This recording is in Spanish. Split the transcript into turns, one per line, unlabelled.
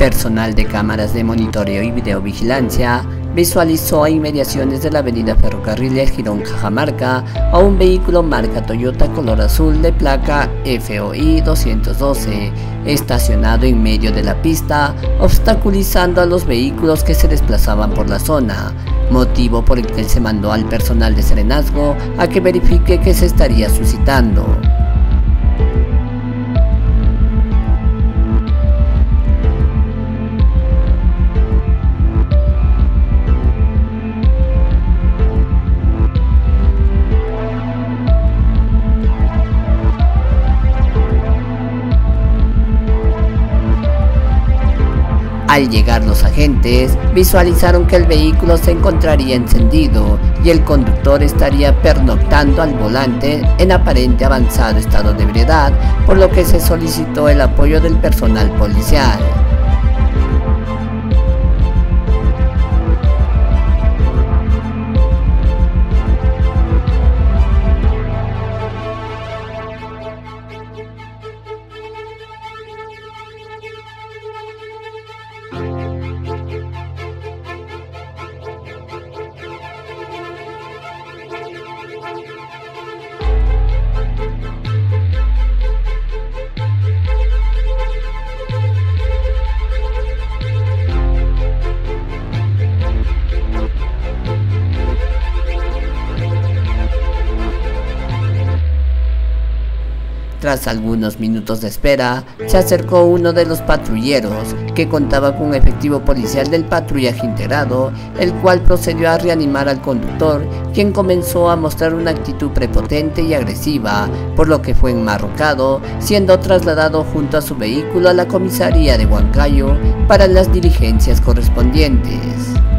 Personal de cámaras de monitoreo y videovigilancia visualizó a inmediaciones de la avenida Ferrocarriles Girón Cajamarca a un vehículo marca Toyota color azul de placa FOI 212 estacionado en medio de la pista, obstaculizando a los vehículos que se desplazaban por la zona, motivo por el que se mandó al personal de serenazgo a que verifique que se estaría suscitando. Al llegar los agentes, visualizaron que el vehículo se encontraría encendido y el conductor estaría pernoctando al volante en aparente avanzado estado de ebriedad, por lo que se solicitó el apoyo del personal policial. Tras algunos minutos de espera, se acercó uno de los patrulleros, que contaba con un efectivo policial del patrullaje integrado, el cual procedió a reanimar al conductor, quien comenzó a mostrar una actitud prepotente y agresiva, por lo que fue enmarrocado, siendo trasladado junto a su vehículo a la comisaría de Huancayo para las diligencias correspondientes.